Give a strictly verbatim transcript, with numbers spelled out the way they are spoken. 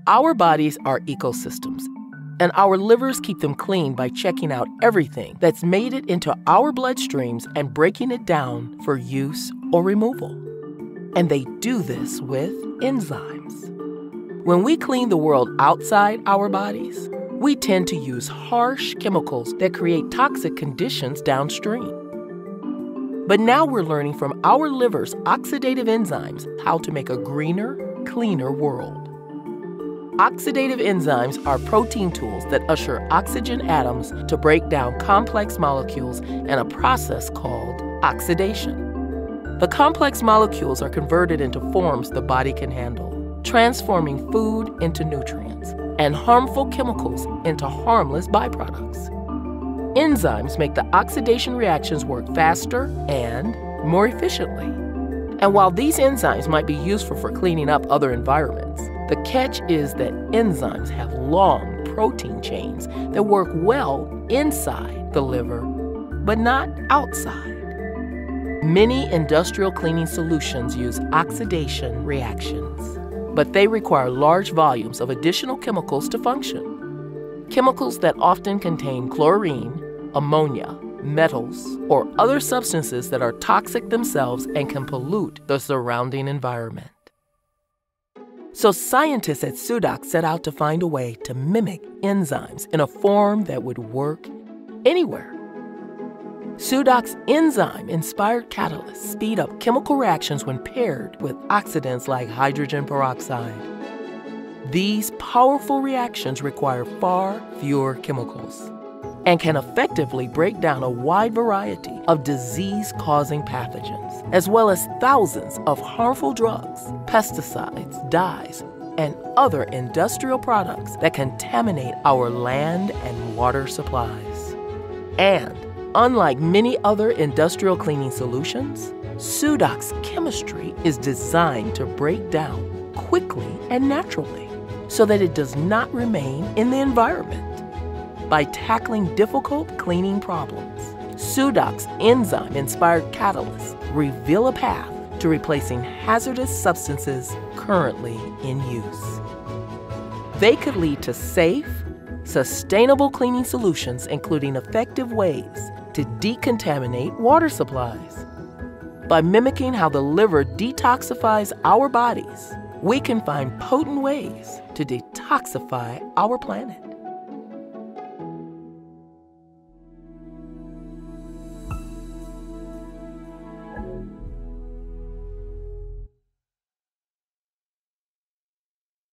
Our bodies are ecosystems, and our livers keep them clean by checking out everything that's made it into our bloodstreams and breaking it down for use or removal. And they do this with enzymes. When we clean the world outside our bodies, we tend to use harsh chemicals that create toxic conditions downstream. But now we're learning from our liver's oxidative enzymes how to make a greener, cleaner world. Oxidative enzymes are protein tools that usher oxygen atoms to break down complex molecules in a process called oxidation. The complex molecules are converted into forms the body can handle, transforming food into nutrients and harmful chemicals into harmless byproducts. Enzymes make the oxidation reactions work faster and more efficiently. And while these enzymes might be useful for cleaning up other environments, the catch is that enzymes have long protein chains that work well inside the liver, but not outside. Many industrial cleaning solutions use oxidation reactions, but they require large volumes of additional chemicals to function. Chemicals that often contain chlorine, ammonia, metals, or other substances that are toxic themselves and can pollute the surrounding environment. So scientists at Sudoc set out to find a way to mimic enzymes in a form that would work anywhere. Sudoc's enzyme-inspired catalysts speed up chemical reactions when paired with oxidants like hydrogen peroxide. These powerful reactions require far fewer chemicals and can effectively break down a wide variety of disease-causing pathogens, as well as thousands of harmful drugs, pesticides, dyes, and other industrial products that contaminate our land and water supplies. And unlike many other industrial cleaning solutions, Sudoc's chemistry is designed to break down quickly and naturally so that it does not remain in the environment. By tackling difficult cleaning problems, Sudoc's enzyme-inspired catalysts reveal a path to replacing hazardous substances currently in use. They could lead to safe, sustainable cleaning solutions, including effective ways to decontaminate water supplies. By mimicking how the liver detoxifies our bodies, we can find potent ways to detoxify our planet.